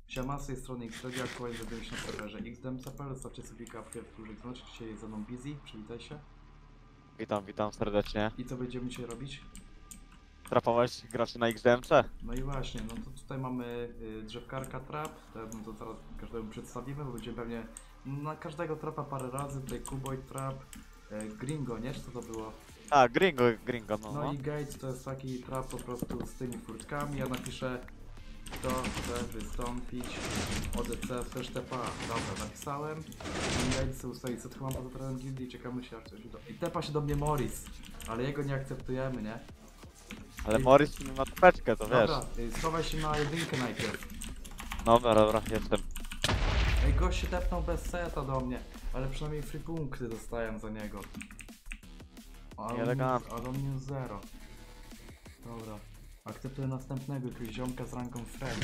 Siema, z tej strony X-Radio, aktualnie zrobiłem się na serwerze xdem.pl, zostawcie sobie kapkę w których znaczy, dzisiaj jest ze mną Busy, przywitaj się. Witam serdecznie. I co będziemy dzisiaj robić? Trapować graczy na XDMC? No i właśnie, no to tutaj mamy drzewkarka trap, no to zaraz każdemu przedstawimy, bo będzie pewnie na każdego trapa parę razy, tutaj Kuboid trap, Gringo, nie? Czy co to było? A, Gringo, no. No i Gates to jest taki trap po prostu z tymi furtkami, ja napiszę kto chce wystąpić, ODC też TPA. Dobra, napisałem. I Gates ustali co mam poza trapem gildii i czekamy się aż coś uda. I tepa się do mnie Morris, ale jego nie akceptujemy, nie? Ale Morris ma topeczkę, to wiesz. Dobra, schowaj się na jedynkę najpierw. Dobra, jestem. Ej, gość się tepnął bez seta do mnie, ale przynajmniej free punkty dostałem za niego. Elegancko. Ale on minus 0. Dobra. Akceptuję następnego, jakiegoś ziomka z ranką friend.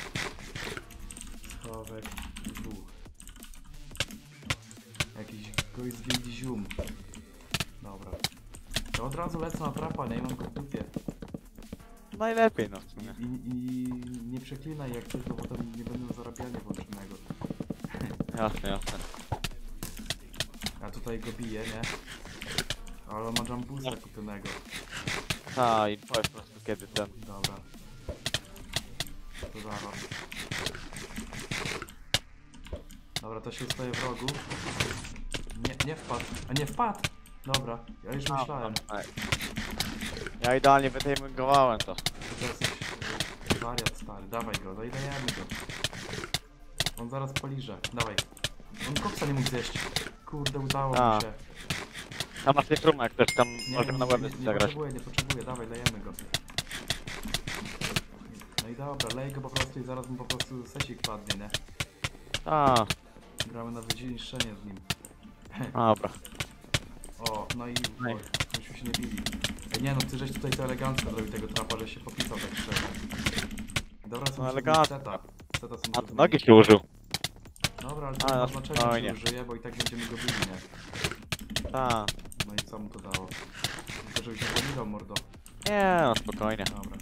Schowek, dwóch. Jakiś gość z gildii zium. Dobra. To od razu lecę na trapa, nie mam go w dupie. Najlepiej, no w sumie. I nie przeklinaj jak coś, bo potem nie będę zarabiania włączonego. Jasne. A tutaj go bije, nie? Ale on ma jumbusa kupionego. A, i powiedz po prostu kiedy ten. Dobra. To zaraz. Dobra, to się ustaje w rogu. Nie wpadł. A nie wpadł! Dobra, ja już myślałem. Ja idealnie wytajmingowałem to. To jesteś wariat stary. Dawaj go, dajemy go. On zaraz poliże. Dawaj. On koksa nie mógł zjeść. Kurde, udało mi się. A masz tej jak też tam możemy na łeb nie zagrać. nie potrzebuję. Dawaj, dajemy go. No i dobra, lej go po prostu i zaraz mu po prostu sesik padnie, nie? A, Gramy na wydzielniczenie z nim. dobra. O, no i oj, myśmy się nie bili. Ej, nie no, ty żeś tutaj to elegancko zrobił tego trapa, że się popisał tak szczerze. Dobra, są elegancko. seta. Seta są A to nogi się użył. Dobra, ale to nie ma znaczenia, spokojnie. czy użyje, bo i tak będziemy go bili, nie? A, No i co mu to dało? To żebyś nie pomigał, mordo. nie, no spokojnie. Dobra.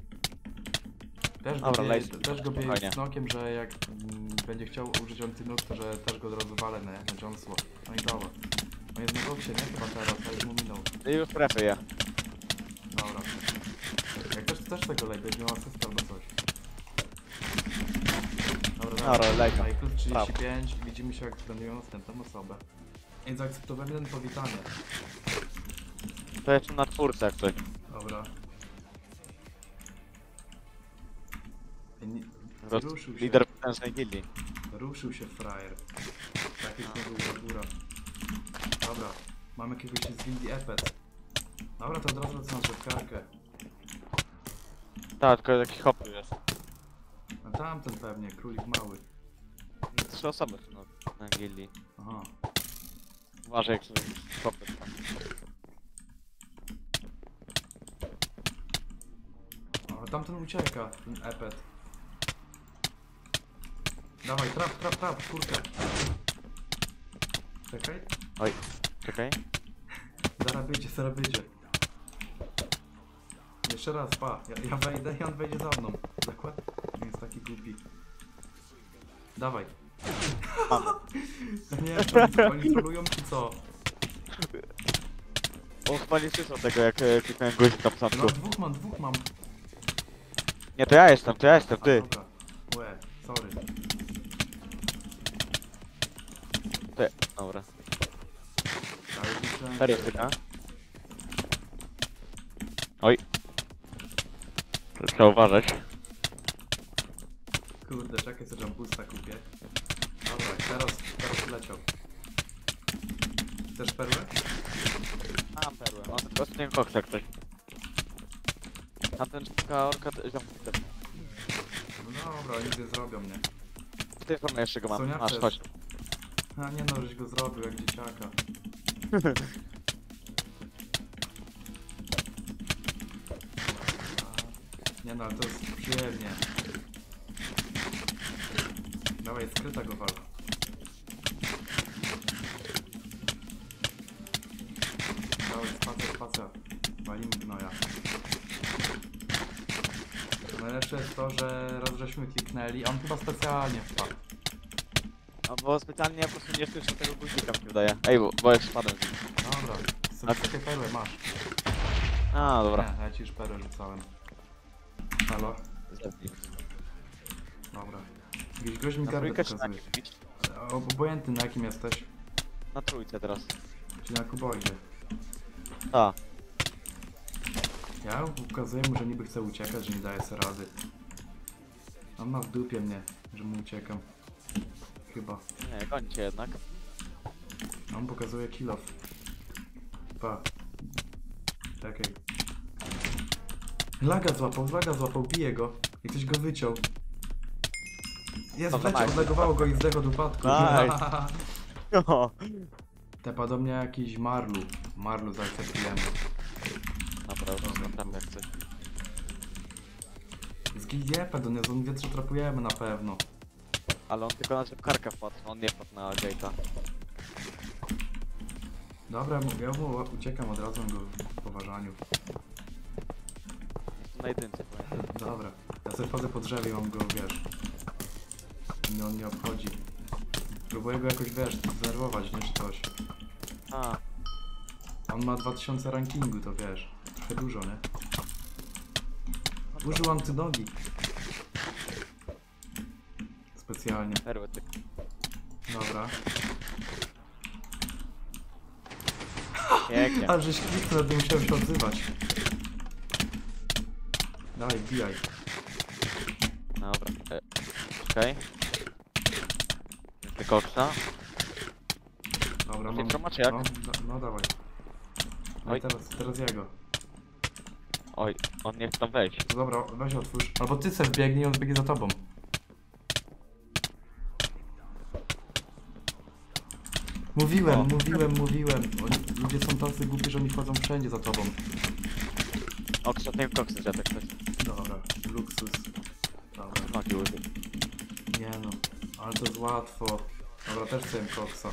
Też Dobra, go bije spokojnie. z knokiem, że jak będzie chciał użyć antynuk, to że też go od razu walę na Jonesło. No i dobra. On jest na koksie, nie? Chyba teraz, a już mu minął. I już trefy je. Dobra. Jak też tego lej, będzie miał asystę albo coś. Dobra, lej. daj, plus 35 i widzimy się jak będę następną osobę. Więc zaakceptowałem ten powitanie. To jeszcze na czwórce jak coś. Dobra. Ruszył się. Lider potężnej gildii. Ruszył się frajer. Taki znowu góra. Dobra, mamy jakiegoś z gildii Epet. Dobra, to od razu lecę na drzewkarkę. Tak, tylko jakiś hopy jest. A tamten pewnie, królik mały. 3 osoby są na gildii. Aha. Uważaj jak sobie hopy. A tamten ucieka, ten Epet. Dawaj, trap, kurka. Czekaj. Oj, czekaj. Zaraz wyjdzie. Jeszcze raz, pa. Ja wejdę i on wejdzie za mną. Zakład? Nie jest taki głupi. Dawaj. Nie, to oni trolują czy co? On chyba nie słyszał tego jak kliknąłem guzik na początku. No dwóch mam. Nie, to ja jestem, ty. A, dobra. Łe, sorry. Ty, dobra. Ale już myślałem, Serio, ty, a? Oj. Trzeba uważać. Kurde, czekaj, co jumpusta kupię. Dobra, teraz leciał. Chcesz perłę? Mam perłę, mam tylko ostatniego koksa ktoś. Tamten orka to jest No dobra, oni nie zrobią mnie. z tej strony jeszcze go mam. Sonia Masz, też. chodź. A nie no, żeś go zrobił jak dzieciaka. Nie no, ale to jest przyjemnie. Dawaj, skryta go wal. Dawaj, spacer. Walimy gnoja. Najlepsze jest to, że raz żeśmy kliknęli, a on chyba specjalnie wpadł. No bo specjalnie ja po prostu nie słyszę tego guzika, mi się wydaje. Ej, bo jak spadłem z nim. Dobra, sobie takie perły masz. A, dobra. Nie, ja ci już perły rzucałem. Halo? Zepnij. Dobra. Jakiś gość mi Na kartę trójkę czy na pokazuje. jakim bić? Obojętny na jakim jesteś? Na trójce teraz. Czyli na kuboidzie. A, Ja ukazuję mu, że niby chce uciekać, że nie daje sobie rady. On ma w dupie mnie, że mu uciekam. Chyba. nie, goni cię jednak. On pokazuje kill off. Pa. Czekaj. Laga złapał, bije go. I ktoś go wyciął. Jest, Dobra, wleciał, nice. odlegowało go i zdechł od upadku. Nice. No. Tepa do mnie jakiś Marlu. Marlu zaakceptujemy. Dobra, już tam jak coś. Z GDF-a do nas, on wie, że trapujemy na pewno. Ale on tylko na karkę wpadł, on nie wpadł na gate'a. Dobra, ja mu uciekam od razu go w poważaniu. Na jedynce pamiętam. Dobra, ja sobie wchodzę po drzewie i mam go, wiesz. Mnie on nie obchodzi. Próbuję go jakoś, wiesz, zdenerwować, nie, czy coś. A, On ma 2000 rankingu, to wiesz. Trochę dużo, nie? Użył antynogi. Specjalnie. perły ty. Dobra. Pięknie. A żeś kliknął, to musiałem się odzywać. Dawaj, wbijaj. Dobra, czekaj. Jeszcze koksa. Dobra, Ty trzyma, czy jak? No dawaj. No Oj. i teraz jego. Oj, on nie chce tam wejść. To dobra, weź otwórz. Albo ty se wbiegnie i on biegnie za tobą. Mówiłem. Ludzie są tacy głupi, że oni chodzą wszędzie za tobą. Ostatniego koksa zjadł ktoś. Dobra, luksus. Dobra, Nogi użył. nie no. Ale to jest łatwo. Dobra, też chcę koksa.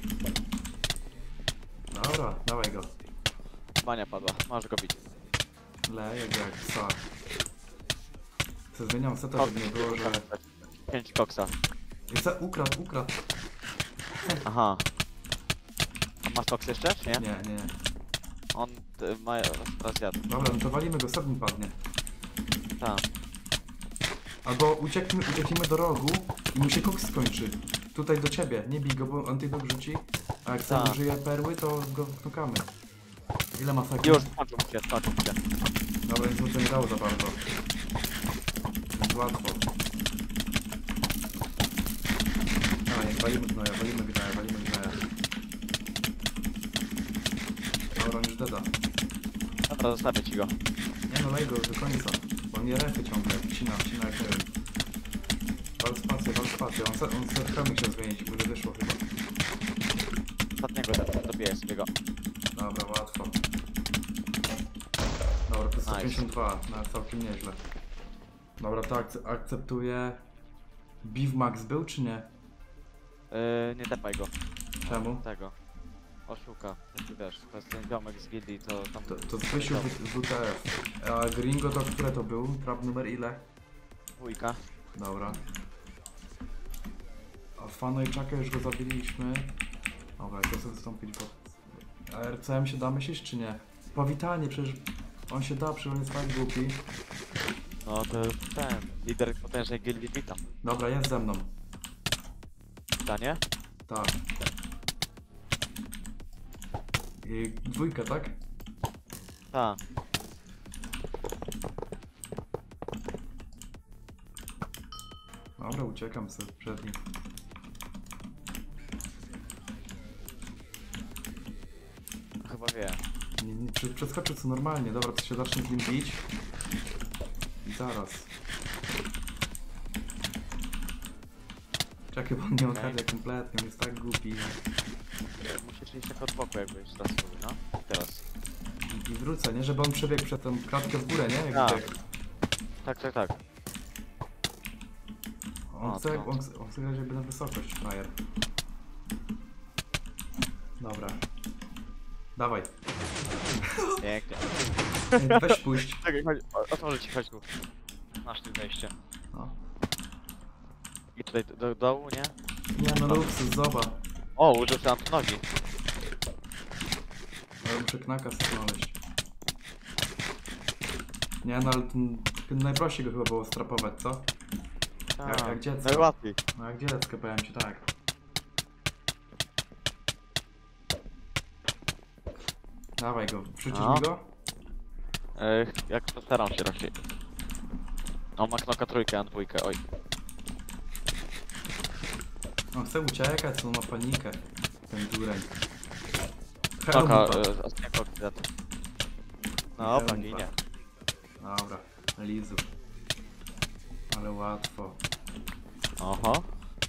Dobra, dawaj go. Bania padła, możesz go bić. Leję go jak psa. Zmieniam seta, żeby nie było, że... 5 koksa. Ukradł. Aha. A masz koks jeszcze, czy nie? Nie. On ma teraz zjadł. Dobra, no to walimy go, set mi padnie. Tak. Albo uciekniemy do rogu i mu się koks skończy. Tutaj do ciebie, nie bij go, bo antydok rzuci. A jak sam Tak. użyje perły, to go knukamy. Ile ma sekund? Już, skończył się. Dobra, nic mu to nie dało za bardzo. Jest łatwo. Dawaj, walimy gnoja. Dobra, on już deda. Dobra, zostawię ci go. Nie no, lej go do końca. Bo mnie refy ciągle, wcina jak nie wiem. Wal spację. On setkami chciał zmienić, mu nie wyszło chyba. Ostatniego dobiję sobie go. Dobra, łatwo. Dobra, to 152, no całkiem nieźle. Dobra, to akceptuję. Beef Max był czy nie? Nie tepaj go. Czemu? Tego. Oszuka. Jeśli wiesz, to jest ten ziomek z gildii, to tam... To Zbysiu WTF. A Gringo to które to był? Trap numer ile? Dwójka. Dobra. A Fanojczaka już go zabiliśmy. Dobra, to chcę wystąpić pod... A RCM się da myślisz czy nie? Powitanie, przecież on się da, przecież on jest tak głupi. No to jest ten, lider potężnej gildii witam. Dobra, jest ze mną. Pytanie? Tak. I dwójka, tak? Tak. Dobra, uciekam sobie przed nim. Chyba wie. Nie, przeskoczę co normalnie. Dobra, to się zacznie z nim bić. I zaraz. Czekaj, bo on nie ogarnia kompletnie, on jest tak głupi. Musisz iść tak od boku jakbyś raz mówi, no. Teraz. I wrócę, nie? Żeby on przebiegł przed tą kratkę w górę, nie? Jak Tak. biegł. Tak. On chce grać jakby na wysokość, frajer. Dobra. Dawaj. Pięknie. Weź puść. Czekaj, chodź, otworzę ci, chodź tu. Masz tu wejście. No. I tutaj do dołu, nie? Nie no, luksus, zobacz. O, użył sobie antynogi. Ale muszę knaka sobie znaleźć. Nie no, ale ten najprościej go chyba było strapować, co? Jak dziecko. Najłatwiej. No jak dziecko, powiem ci tak. Dawaj go, wrzucisz No. mi go? Jak postaram się raczej. On ma knoka trójkę, a dwójkę, oj. On chce uciekać, on ma panikę. Ten dureń. Knoka, Hełmupa. ostatniego kwiatu. No, Hełmupa. ginie. Dobra, Lizu. Ale łatwo. Oho.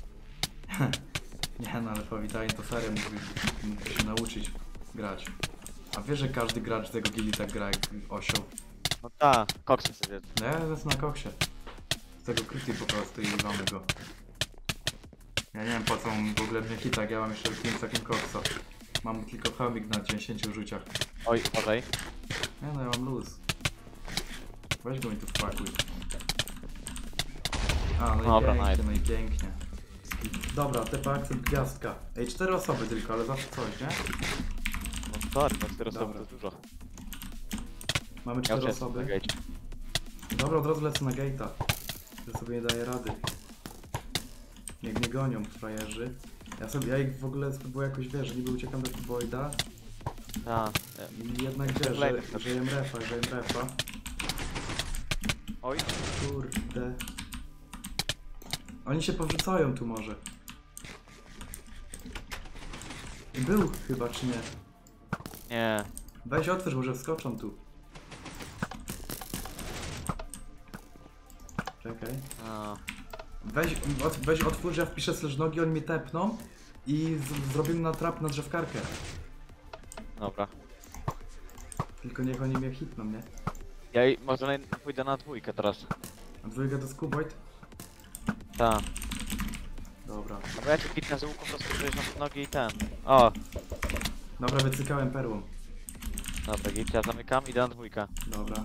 Nie no, ale powitaj, to serio mógłbyś się nauczyć grać. A wiesz, że każdy gracz tego gildii tak gra jak osioł? No ta, koksy sobie. No ja jestem na koksie. Z tego kryty po prostu i mamy go. Ja nie wiem po co on w ogóle mnie hita, ja mam jeszcze 5 sekund koksa. Mam tylko chomik na 10 rzuciach. Oj, uważaj. Nie no, ja mam luz. Weź go mi tu wpakuj. A, no i Dobra, pięknie, nice. no i pięknie. Dobra, tepa akcent gwiazdka. Ej, 4 osoby tylko, ale zawsze coś, nie? No sorry, no 4 osoby Dobra. to jest dużo. Mamy Ja 4 uciekam osoby. na gate. Dobra, od razu lecę na gate'a. Ja sobie nie daję rady. Niech mnie gonią, frajerzy. Ja ich w ogóle spróbuję jakoś, wiesz, że niby uciekam do Voida. Ta. I jednak wiesz, że jem refa. Oj. Kurde. Oni się powrzucają tu może. I był chyba, czy nie? Nie. Weź otwórz, może wskoczą tu. Czekaj. A. Weź otwórz, ja wpiszę slash nogi, oni mnie tepną i zrobimy na trap na drzewkarkę. Dobra. Tylko niech oni mnie hitną, nie? Może pójdę na dwójkę teraz. A dwójka to Skuboid? Ta. Dobra. No bo ja cię kitnę z łuku, po prostu przejść na nogi i ten. O. Dobra, wycykałem perłą. Dobra, git, ja zamykam, idę na dwójkę. Dobra.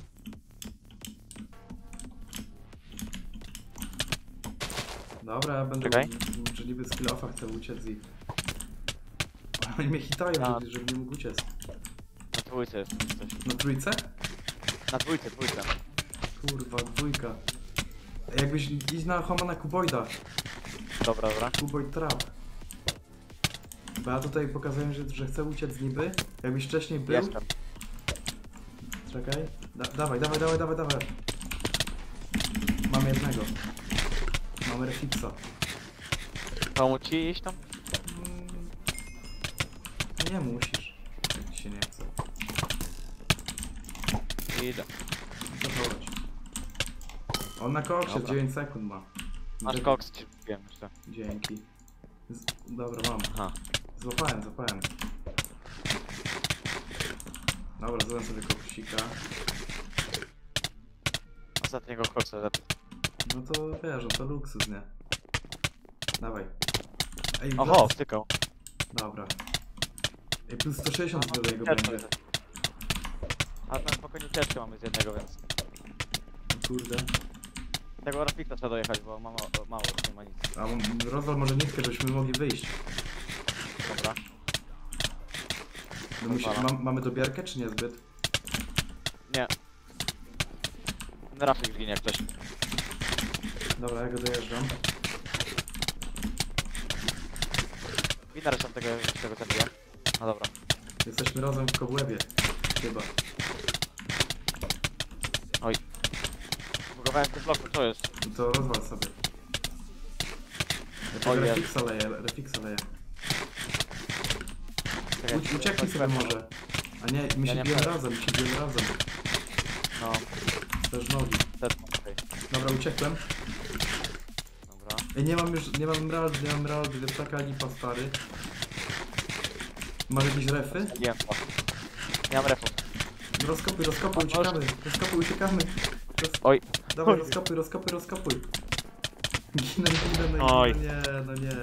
Dobra, ja będę, Czekaj. że niby z kill-offa chcę uciec i... Oni mnie hitają, A. żeby nie mógł uciec. Na dwójce jest coś. Na trójce? Na dwójce. Kurwa, dwójka. Jakbyś idź na Homa na Kuboida. Dobra. Kuboid trap. Bo ja tutaj pokazałem, że chcę uciec niby. Jakbyś wcześniej był... Jestem. Czekaj. Dawaj. Mamy jednego. Mamy refixa. Pomóc ci iść tam? Mm, Nie musisz. Jak ci się nie chce. Idę. To chodź. On na koksie Dobra. 9 sekund ma. Masz koks, ci wiem jeszcze. Dzięki. Dobra, mam. Aha. Złapałem. Dobra, złapałem sobie koksika. Ostatniego koksa zep. No to wiesz, no to luksus, nie? Dawaj. Ej, Oho, wtykał. Dobra. Ej, plus 160 do jego ciężko będzie. jest. A tam spokojnie ciężko mamy z jednego, więc... Kurde. Tego Rafikta trzeba dojechać, bo mało nie ma nic. A rozwal może nitkę, żebyśmy mogli wyjść. Dobra. My mamy dobierkę, czy niezbyt? Nie. Ten Rafik zginie jak ktoś. Dobra, ja go dojeżdżam. Winna reszta tego zabija. No dobra. Jesteśmy razem w kobłębie. Chyba. Oj. Zbugowałem ten blok, co jest? No to rozwal sobie. Ja tego O, jest. refixa leję. Czekaj, Ucieknij sobie może. A nie, my Ja się nie bijemy wiem. razem. No, Też nogi. też okej. Dobra, uciekłem. Dobra. Ej, nie mam emeraldy, więc taka lipa, stary. Masz jakieś refy? Zabiłem to. Nie mam refu. Rozkopuj, A, uciekamy. Oj. Dawaj, rozkopuj. Ginę, Oj. no nie.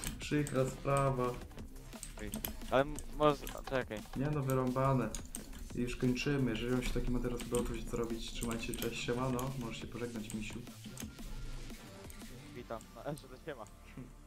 Przykra sprawa. Ale może... Czekaj. Nie no, wyrąbane. I już kończymy. Jeżeli wam się taki materiał spodobał, to wiecie co robić. Trzymajcie się, cześć, siemano. Możesz się pożegnać, misiu. Witam. No, że to się ma.